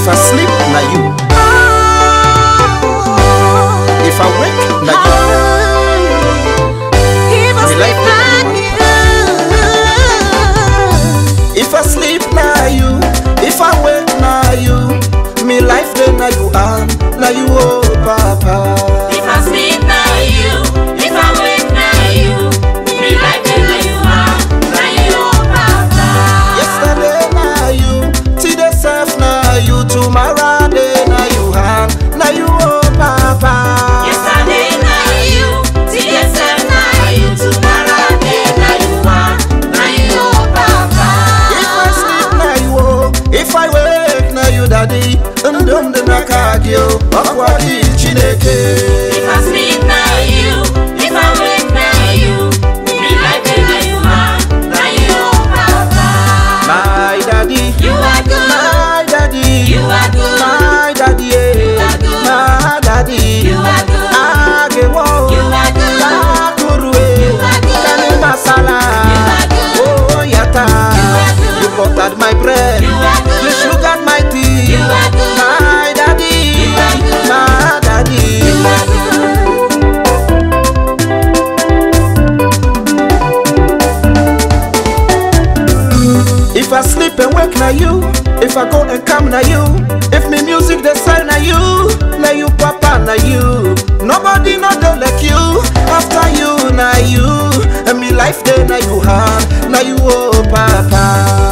If I sleep, na you. If I wake, na you. Me life dey if I sleep, na you. If I wake, na you. Me life dey na you and na you, oh Papa. If I sleep, na you. If I wake, na you. Me life dey na you and na you, oh Papa. Yesterday na you, today self na you, tomorrow day na you and na you, oh Papa. Yesterday na you, today self na you, tomorrow day na you and na you, oh Papa. If I sleep, na you, oh. If I wake, na you, Daddy. Ndum na kadio, akwadi Chineke. If I sleep, na you. If I wake, na you. Me life dey na you and na you, oh Papa. My daddy, You are good. my daddy, You are good. my daddy, You are good. my daddy. You are good. Agewo, You are good. Lakurue, You are good. Kani masala, You are good. oh yata. You are good. You buttered my bread, You are good. you sugared my tea. You are good. My daddy, You are good. my daddy. You are good. If I sleep and wake, na you. If I go and come, na you. If me music they sell, na you. Na you, Papa, na you. Nobody know they like you. After you, na you. And me life day, na you, na you, oh Papa.